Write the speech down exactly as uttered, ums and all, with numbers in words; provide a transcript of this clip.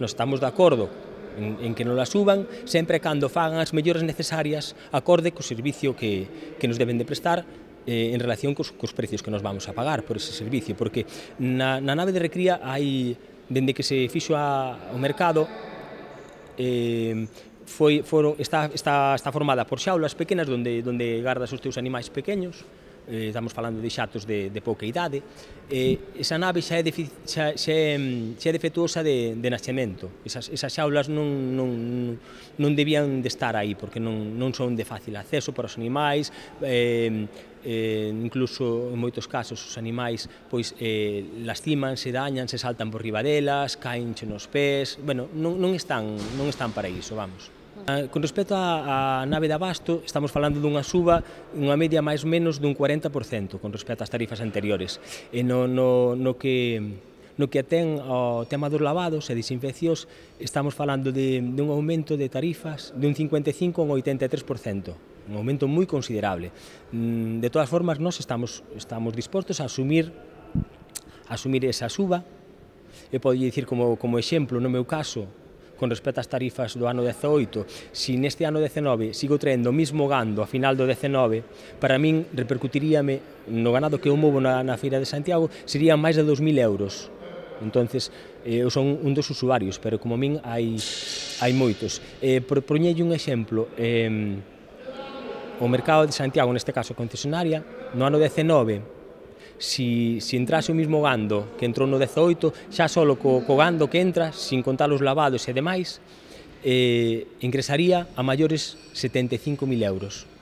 nos estamos de acordo en, en que nos la suban, sempre cando fagan as melloras necesarias acorde co servicio que, que nos deben de prestar eh, en relación cos, cos precios que nos vamos a pagar por ese servicio, porque na, na nave de recría hai, dende que se fixo a, o mercado, eh, foi, foron, está, está, está formada por xaulas pequenas onde, onde gardas os teus animais pequeños, eh, estamos falando de xatos de, de pouca idade, eh, esa nave xa é, defi, xa, xa é, xa é defectuosa de, de nascemento, esas, esas xaulas non, non, non debían de estar aí, porque non, non son de fácil acceso para os animais, eh, eh, incluso en moitos casos os animais pois eh, lastiman, se dañan, se saltan por riba delas, caenche nos pés, bueno, non, non, están, non están para iso, vamos. Con respecto á nave de abasto, estamos falando dunha suba, unha media máis ou menos dun cuarenta por cento con respecto ás tarifas anteriores. E no, no, no que no que atén ao tema dos lavados e desinfeccións, estamos falando de, de un aumento de tarifas de un cincuenta e cinco a un oitenta e tres por cento, un aumento moi considerable. De todas formas, nós estamos, estamos dispostos a asumir, a asumir esa suba. E podo dicir como, como exemplo, no meu caso, con respecto ás tarifas do ano dezaoito, se neste ano dezenove sigo traendo o mismo gando a final do dezenove, para min repercutiríame no ganado que eu movo na, na Feira de Santiago, serían máis de dos mil euros. Entonces, eh, eu son un dos usuarios, pero como a min hai, hai moitos. Eh, por poñerlle un exemplo, eh, o mercado de Santiago, neste caso a concesionaria, no ano dezenove, Si, si entrase o mismo gando que entrou no dezaoito, xa só co, co gando que entra, sin contar os lavados e demais, eh, ingresaría a maiores setenta e cinco mil euros.